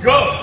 Go!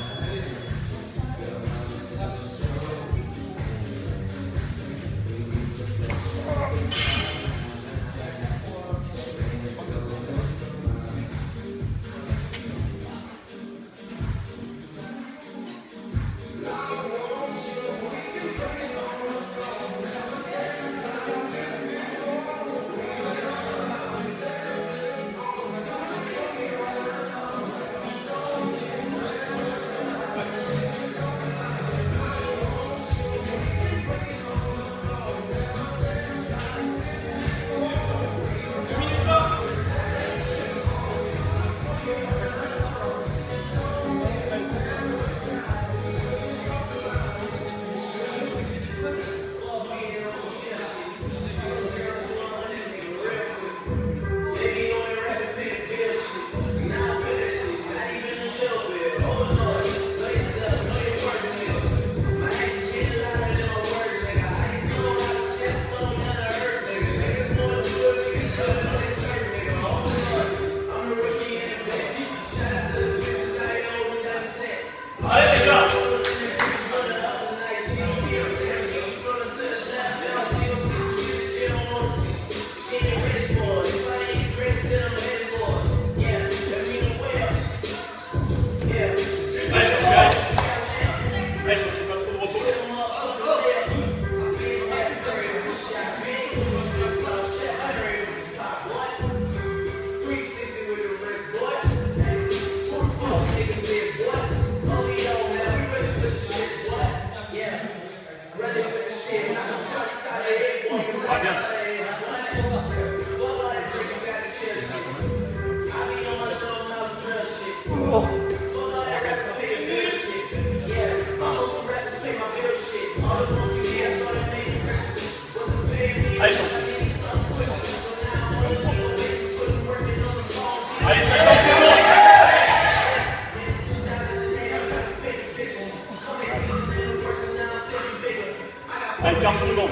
Allez, 40 secondes.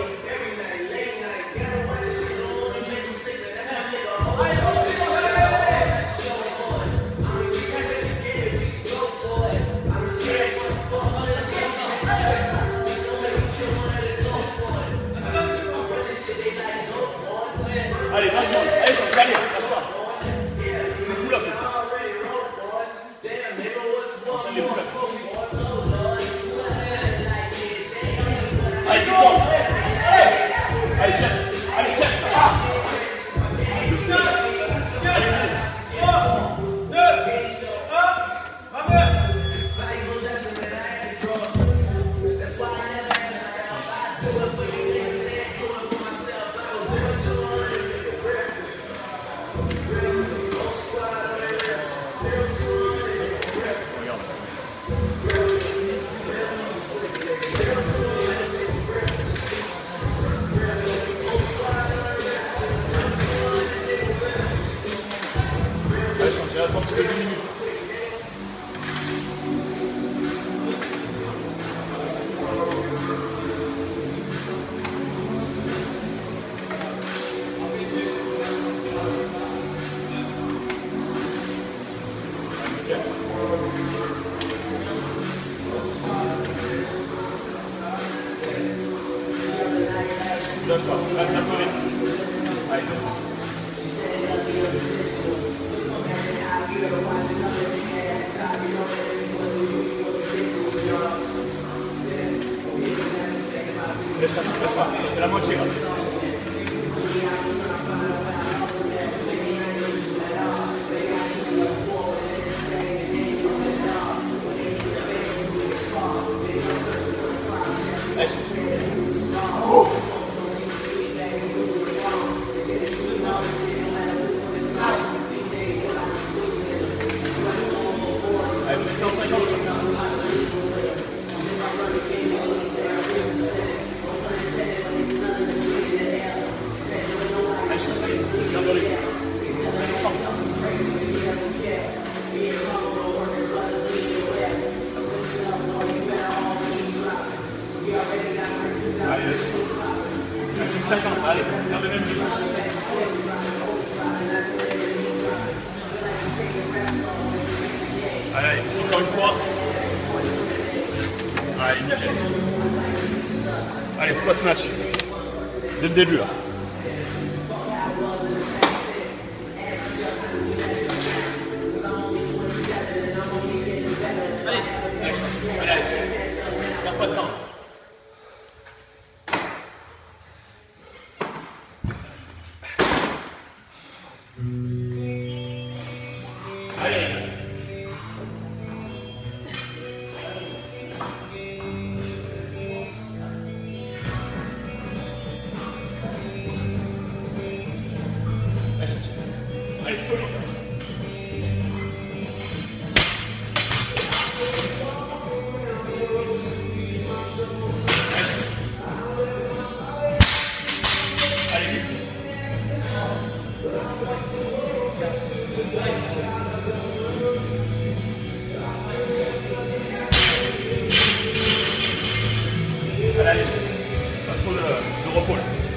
Allez, 20 secondes. Allez, allez, lâche-toi. Pull up. Allez, pull up. Allez, tout le monde. Allez, chest. Allez, chest. Allez, allez. 3, 2, 1, 22. Lâche-toi, reste un peu vite. Allez, lâche-toi. Laisse pas, c'est la moitié là. Allez, encore une fois. Allez, nickel. Allez, squat snatch. Dès le début là. Allez, allez, allez, allez. Perds pas de temps. Allez. Allez, solide. Allez, vite. Allez, allez. Pas trop de repos là.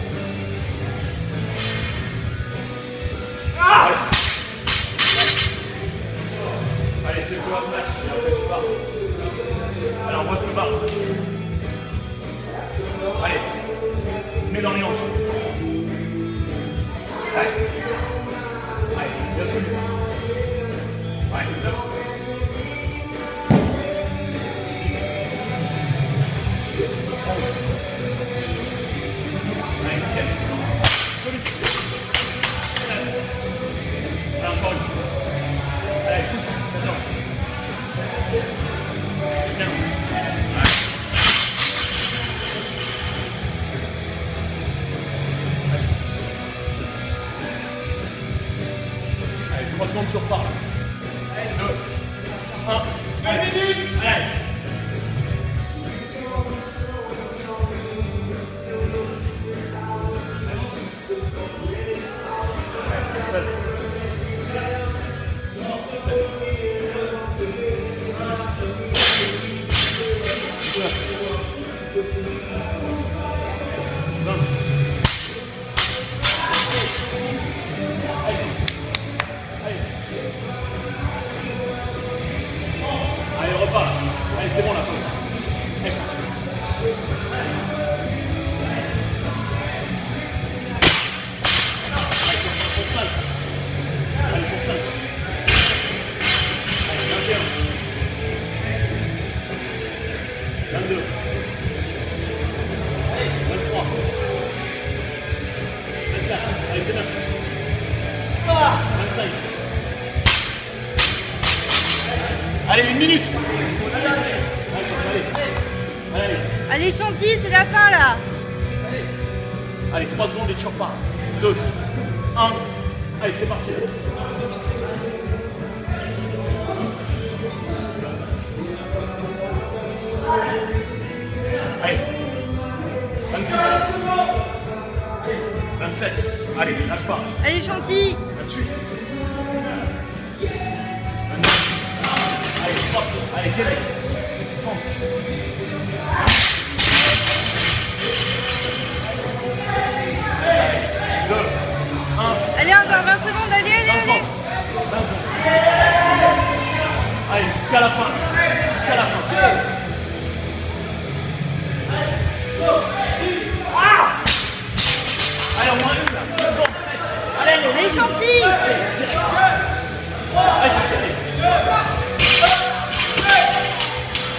Allez, c'est quoi le match? Et après, je pars. Alors, moi, je te barre. Allez, mets dans les hanches. Allez. Allez, bien sûr. Allez, 9. Allez, nickel. Allez, encore une. Allez, pousse. Attends. Bien. Allez, 3 secondes, tu repars. 2, 1, 1 minute. Allez. Allez, repars. Allez, c'est bon la pause. Allez, cherche. Allez, pour 5. Allez, pour 5. Allez, 21. 22. Allez, 23. 24. Allez, c'est lâche. 25. Allez, 1 minute. Allez. Allez, Chantilly, c'est la fin là. Allez, 3 secondes et tu repars. 2, 1. Allez, c'est parti. Allez. 26. 27. Allez, lâche pas. Allez, Chantilly. 28. 29. Allez, 3. Allez, Québec. 30. Allez, 2, 1. Allez, encore 20 secondes. Allez, allez, 20 allez. secondes. 20 secondes. Allez, jusqu'à la fin. Jusqu'à la fin. Ah! Allez, au moins une là. 2 secondes. Allez, allez. Allez, Chantilly. Allez, direct. Allez, cherchez.